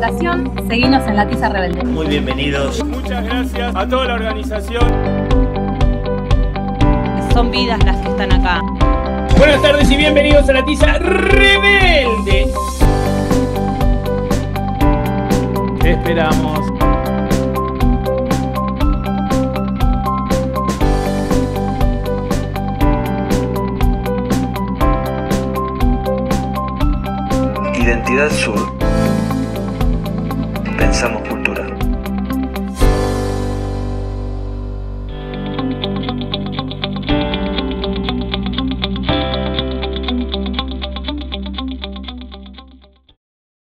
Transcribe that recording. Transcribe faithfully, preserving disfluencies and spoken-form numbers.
votación, seguinos en La Tiza Rebelde. Muy bienvenidos. Muchas gracias a toda la organización. Son vidas las que están acá. Buenas tardes y bienvenidos a La Tiza Rebelde. Te esperamos. Identidad Sur. Pensamos